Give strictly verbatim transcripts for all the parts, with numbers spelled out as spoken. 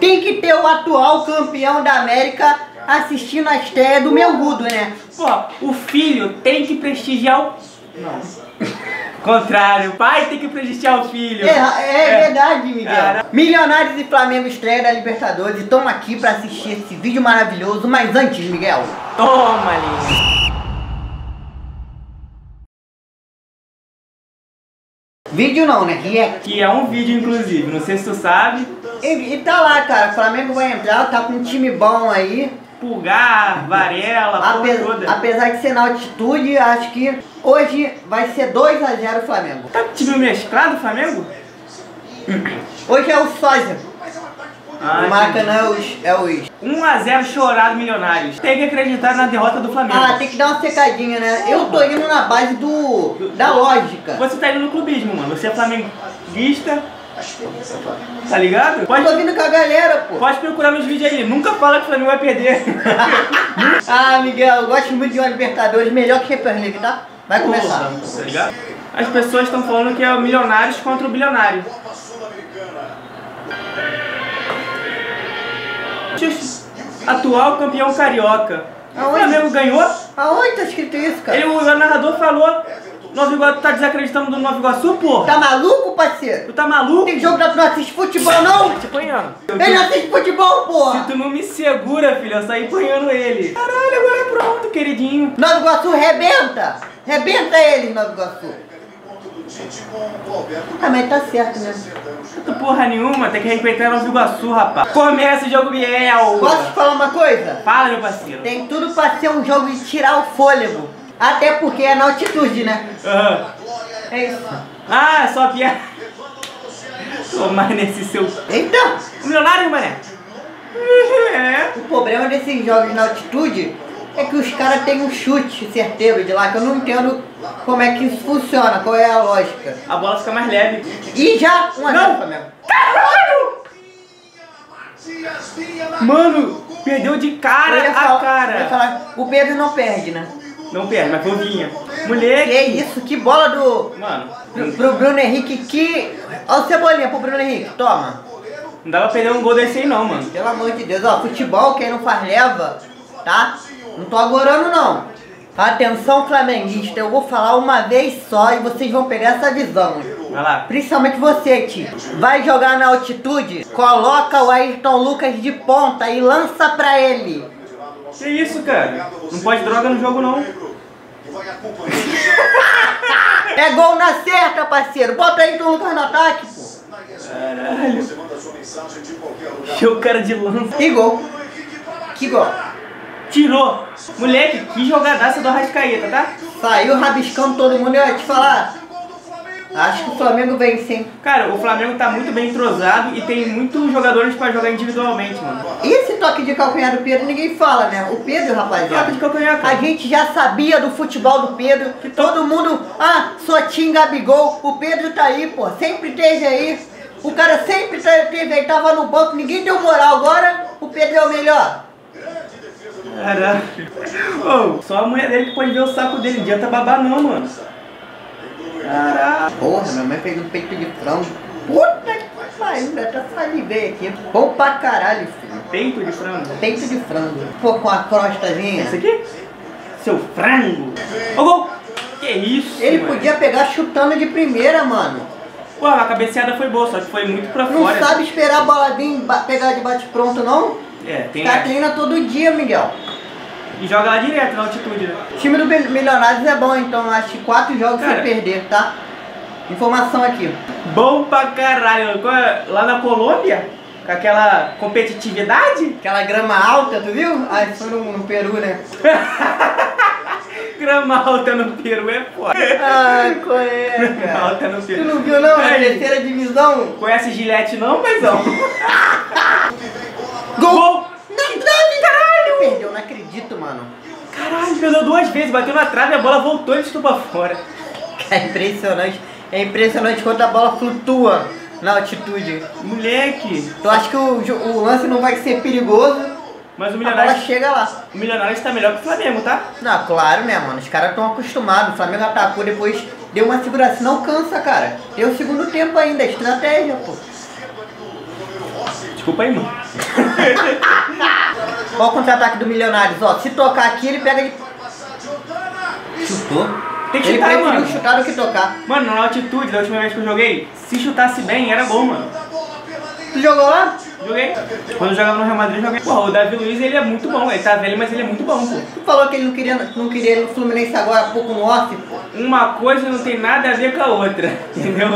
tem que ter o atual campeão da América assistindo a estreia do Mengudo, né? Pô, o filho tem que prestigiar o... Não. Contrário, o pai tem que prestigiar o filho. É, é, é verdade, Miguel. Cara. Milionários e Flamengo estreia da Libertadores. Estamos aqui para assistir esse vídeo maravilhoso. Mas antes, Miguel... Toma, lindo. Vídeo não, né? React. Que é um vídeo, inclusive, não sei se tu sabe. E, e tá lá, cara. O Flamengo vai entrar, tá com um time bom aí. Pulgar, Varela, Ape, porra toda. Apesar de ser na altitude, acho que hoje vai ser dois a zero Flamengo. Tá com time mesclado, Flamengo? Hoje é o sósia. Ah, o Maracanã é os, é os... um a zero chorado Milionários. Tem que acreditar na derrota do Flamengo. Ah, tem que dar uma secadinha, né? Eu tô indo na base do da lógica. Você tá indo no clubismo, mano. Você é flamenguista. Tá ligado? Pode, eu tô vindo com a galera, pô. Pode procurar nos vídeos aí. Nunca fala que o Flamengo vai perder. Ah, Miguel, eu gosto muito de uma Libertadores. Melhor que Champions League, tá? Vai começar. Tá ligado? As pessoas estão falando que é o Milionários contra o Bilionário. Atual campeão carioca. Aonde? O Flamengo ganhou? Aonde tá escrito isso, cara? Ele, o narrador falou. Nova Iguaçu, tá desacreditando do Nova Iguaçu, porra? Tá maluco, parceiro? Tu tá maluco? Tem jogo que tu não assiste futebol, não? Te apanhando. Ele não assiste futebol, porra! Se tu não me segura, filho, eu saí apanhando ele. Caralho, agora é pronto, queridinho. Nova Iguaçu rebenta! Rebenta ele, Nova Iguaçu! Ah, mas tá certo, né? Tu porra nenhuma, tem que respeitar Nova Iguaçu, rapaz. Começa o jogo, Biel. Posso te falar uma coisa? Fala, meu parceiro. Tem tudo pra ser um jogo de tirar o fôlego. Até porque é na altitude, né? Uhum. É isso. Ah, só piada. Tomar nesse seu... Então, O Milionário, mané. É. o problema desses jogos na altitude é que os caras têm um chute certeiro de lá, que eu não entendo como é que isso funciona, qual é a lógica. A bola fica mais leve. E já um a zero Flamengo. Caralho! Mano, perdeu de cara Eu ia a falar- eu ia cara. falar, o Pedro não perde, né? Não perde, mas fofinha. Que Moleque. isso, que bola do... Mano, Pro, pro Bruno Henrique, que... Olha o Cebolinha pro Bruno Henrique, toma. não dá pra perder um gol desse aí não, mano. Pelo amor de Deus, ó, futebol, quem não faz leva, tá? Não tô agorando, não. Atenção, flamenguista, eu vou falar uma vez só e vocês vão pegar essa visão. Vai lá. Principalmente você, tio. Vai jogar na altitude, coloca o Ayrton Lucas de ponta e lança pra ele. Que isso, cara? Não pode droga no jogo, não. É gol na certa, parceiro. Bota Ayrton Lucas no ataque, pô. Caralho. Show o cara de lança. Que gol. Que gol. Tirou. Moleque, que jogadaça do Arrascaeta, tá? Saiu rabiscando todo mundo. Eu ia te falar. Acho que o Flamengo vence, hein? Cara, o Flamengo tá muito bem entrosado e tem muitos jogadores pra jogar individualmente, mano. E esse toque de calcanhar do Pedro, ninguém fala, né? O Pedro, rapaziada. Toque de calcanhar, A cara. gente já sabia do futebol do Pedro. Que todo mundo, ah, Sotinho, Gabigol. O Pedro tá aí, pô. Sempre teve aí. O cara sempre teve aí, tava no banco. Ninguém deu moral. Agora, o Pedro é o melhor. Caralho. Oh, só a mulher dele que pode ver o saco dele. Não adianta babar não, mano. Caralho. Porra, minha mãe fez um peito de frango. Puta que pariu, até salivei aqui. Bom pra caralho, filho. Peito de frango. Peito de frango. Pô, com a crostazinha. Esse aqui? Seu frango. Ô, gol. Que isso, Ele mano. podia pegar chutando de primeira, mano. Pô, a cabeceada foi boa, só que foi muito pra Não fora. sabe esperar a bola vir ba- pegar de bate-pronto, não? É, tem Tá essa. treina todo dia, Miguel. E joga lá direto na altitude, né? O time do Mil- Milionários é bom, então acho que quatro jogos Cara. sem perder, tá? Informação aqui. Bom pra caralho. Qual é? Lá na Colômbia, com aquela competitividade. Aquela grama alta, tu viu? Ah, isso foi no, no Peru, né? Grama alta no Peru é foda. Ai, qual é, Grama cara? alta no Tu Peru. não viu, não? Na Aí. terceira divisão. Conhece Gillette não, paizão? Gol! Gol! Na trave! Caralho! Perdeu, não acredito, mano. Caralho, perdeu duas vezes, bateu na trave, a bola voltou e chutou pra fora. É impressionante. É impressionante quanto a bola flutua na altitude. Moleque. Tu acha que o, jo- o lance não vai ser perigoso? Mas o A bola Milionário, chega lá. o Milionário está melhor que o Flamengo, tá? Não, claro, né, mano? Os caras estão acostumados. O Flamengo atacou, depois deu uma seguração. Não cansa, cara. Tem o segundo tempo ainda, estratégia, pô. Desculpa aí, mano. Olha o contra-ataque do Milionários, ó. Se tocar aqui, ele pega de... Chutou. Tem que ele chutar, preferiu mano. chutar do que tocar. Mano, na altitude, da última vez que eu joguei, se chutasse bem, era gol, mano. Tu jogou lá? Joguei. Quando eu jogava no Real Madrid, joguei. Pô, o Davi Luiz, ele é muito bom. Ele tá velho, mas ele é muito bom, pô. Tu falou que ele não queria, não queria ir no Fluminense agora, há pouco no off, pô. Uma coisa não tem nada a ver com a outra, entendeu?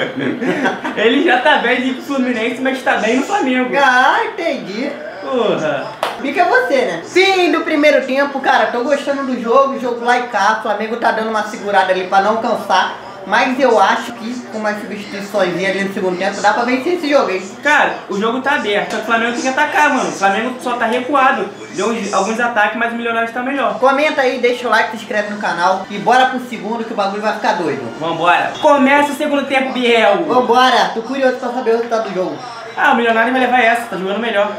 Ele já tá velho de ir pro Fluminense, mas tá bem no Flamengo. Ah, entendi. Porra. Fica você, né? Fim do primeiro tempo, cara, tô gostando do jogo, jogo lá e cá. O Flamengo tá dando uma segurada ali pra não cansar. Mas eu acho que com umas substituições ali no segundo tempo dá pra vencer esse jogo, hein? Cara, o jogo tá aberto, só que o Flamengo tem que atacar, mano. O Flamengo só tá recuado. Deu uns, alguns ataques, mas o Milionários tá melhor. Comenta aí, deixa o like, se inscreve no canal e bora pro segundo que o bagulho vai ficar doido. Vambora. Começa o segundo tempo, Biel. Vambora, tô curioso pra saber o resultado do jogo. Ah, o Milionário vai levar essa, tá jogando melhor.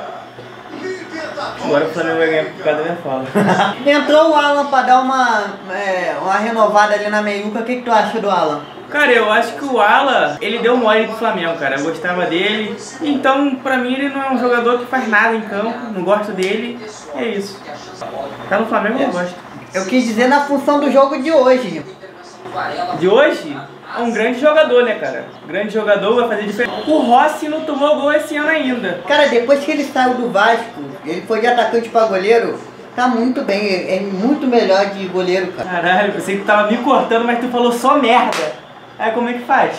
Agora o Flamengo vai ganhar por causa da minha fala. Entrou o Alan pra dar uma, é, uma renovada ali na meiuca. O que, que tu acha do Alan? Cara, eu acho que o Alan, ele deu mole pro Flamengo, cara. Eu gostava dele. Então, pra mim, ele não é um jogador que faz nada em campo. Não gosto dele. É isso. Tá no Flamengo, eu gosto. Eu quis dizer na função do jogo de hoje. De hoje? É um grande jogador, né, cara? Grande jogador, vai fazer diferença. O Rossi não tomou gol esse ano ainda. Cara, depois que ele saiu do Vasco, ele foi de atacante pra goleiro, tá muito bem, é muito melhor de goleiro, cara. Caralho, pensei que tu tava me cortando, mas tu falou só merda. Aí como é que faz?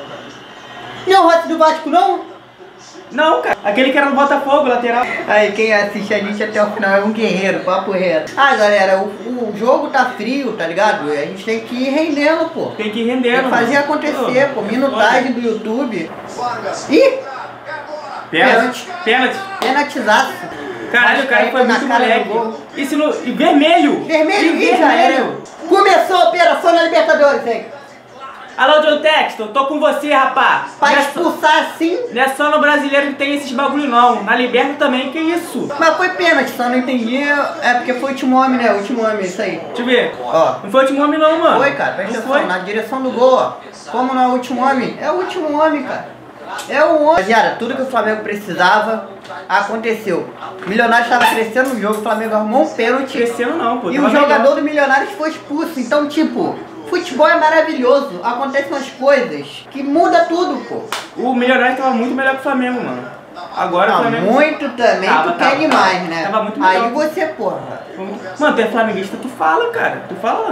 Não é o Rossi do Vasco, não? Não, cara. Aquele que era no Botafogo, lateral. Aí quem assiste a gente até o final é um guerreiro, papo reto. Ah, galera, o, o jogo tá frio, tá ligado? A gente tem que ir rendendo, pô. Tem que ir rendendo. Tem que fazer acontecer, pô. Minutagem do YouTube. Ih! Pênalti. Pênalti. Penatizaço. Caralho, o cara foi muito moleque. Isso no... E vermelho. Vermelho, e já era. Começou a operação na Libertadores, hein? Alô, John Texton, tô com você, rapaz. Pra não expulsar é só, assim? Não é só no brasileiro que tem esses bagulho, não. Na Liberta também, que isso? Mas foi pênalti, só não entendi. É porque foi o último homem, né? O último homem, isso aí. Deixa eu ver. Ó. Não foi o último homem, não, mano. Foi, cara, presta não atenção. foi. Na direção do gol, ó. Como não é o último homem? É o último homem, cara. É o homem. Rapaziada, tudo que o Flamengo precisava aconteceu. O Milionários estava crescendo no jogo, o Flamengo arrumou um pênalti. Crescendo não, pô. E o jogador do Milionários foi expulso. Então, tipo, futebol é maravilhoso. Acontecem umas coisas que muda tudo, pô. O Milionário tava muito melhor que o Flamengo, mano. Agora Não, o Flamengo... muito também, Tava, tu quer tava, demais, tava. né? Tava muito melhor. Aí você, porra. Mano, tu é flamenguista, tu fala, cara. Tu fala.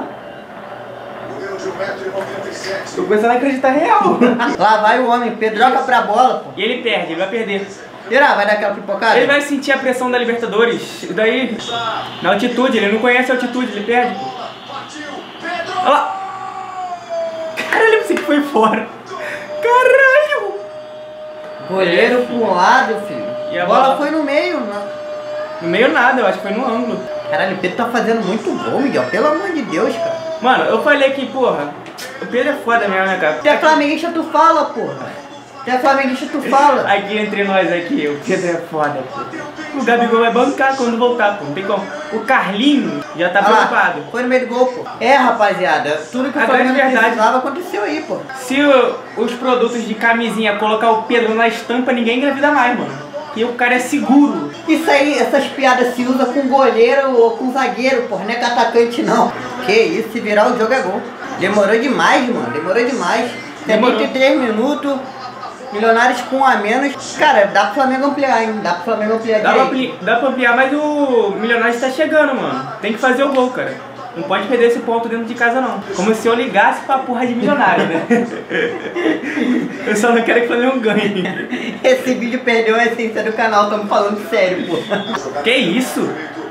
Tô começando a acreditar real. Lá vai o homem, Pedroca pra bola, pô. E ele perde, ele vai perder. Será? Vai dar aquela pipocada? Ele vai sentir a pressão da Libertadores. Daí, na altitude, ele não conhece a altitude, ele perde, pô. Olha lá. Caralho, eu pensei que foi fora. Caralho. Goleiro É. pro lado, filho. E a a bola, bola? foi no meio, né? No meio nada, eu acho que foi no ângulo. Caralho, o Pedro tá fazendo muito gol, Miguel. Pelo amor de Deus, cara. Mano, eu falei que, porra, o Pedro é foda mesmo, né, cara? Se é flamenguista, tu fala, porra. Se é flamenguista, tu fala. Aqui entre nós aqui, o Pedro é foda, pô. O Gabigol vai bancar quando voltar, pô. Não tem como. O Carlinho já tá Olha lá, preocupado. foi no meio do gol, pô. É, rapaziada, tudo que o A grande Flamengo verdade- precisava aconteceu aí, pô. Se o- os produtos de camisinha colocar o Pedro na estampa, ninguém engravida mais, mano. E o cara é seguro. Isso aí, essas piadas se usa com goleiro ou com zagueiro, porra. Não é com atacante, não. Que isso, se virar o jogo é gol. Demorou demais, mano. Demorou demais. Demorou. setenta e três minutos. Milionários com um a menos. Cara, dá pro Flamengo ampliar, hein? Dá pro Flamengo ampliar Dá pra, direito. ampli- dá pra ampliar, mas o Milionário tá chegando, mano. Tem que fazer o gol, cara. Não pode perder esse ponto dentro de casa, não. Como se eu ligasse pra porra de Milionário, né? Eu só não quero que o Flamengo ganhe. Esse vídeo perdeu a essência do canal, estamos falando sério, pô. Que isso?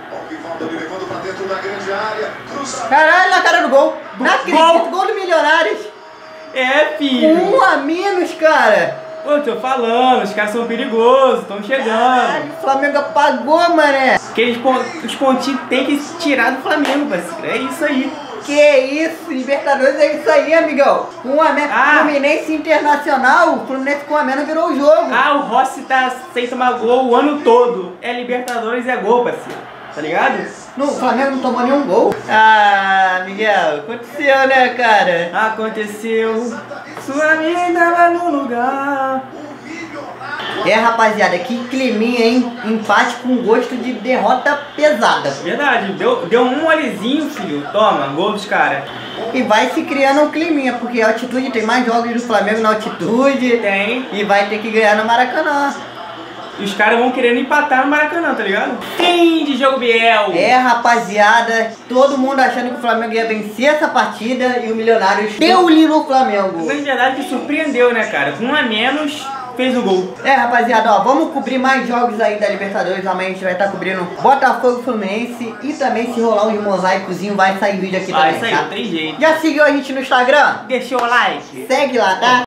Caralho, na cara do gol. Não Gol. acredito, gol do Milionários. É, Com filho. um a menos, cara. Pô, eu tô falando, os caras são perigosos, estão chegando. Caralho, o Flamengo apagou, mané. Aqueles pon os pontinhos tem que tirar do Flamengo, parceiro. É isso aí. Que isso, Libertadores é isso aí, amigão. Com um a menos, Ah. Fluminense Internacional, o Fluminense com um a menos virou o jogo. Ah, o Rossi tá sem tomar gol o ano todo. É Libertadores, é gol, parceiro. Tá ligado? No, o Flamengo não tomou nenhum gol. Ah, Miguel, aconteceu, né, cara? Aconteceu. Sua mina tava no lugar. É, rapaziada, que climinha, hein? Empate com gosto de derrota pesada. Verdade, deu, deu um molezinho, filho. Toma, gol dos caras. E vai se criando um climinha, porque a altitude tem mais jogos do Flamengo na altitude. Tem. E vai ter que ganhar no Maracanã. E os caras vão querendo empatar no Maracanã, tá ligado? Fim de jogo, Biel. É, rapaziada, todo mundo achando que o Flamengo ia vencer essa partida e o Milionários deu-lhe no Flamengo. Mas na verdade que surpreendeu, né, cara? Com um a menos, fez o gol. É, rapaziada, ó, vamos cobrir mais jogos aí da Libertadores. Amanhã a gente vai estar cobrindo Botafogo, Fluminense. E também, se rolar um mosaicozinho, vai sair vídeo aqui Ah, também, isso aí, tá? não tem jeito. Já seguiu a gente no Instagram? Deixou o like? Segue lá, tá?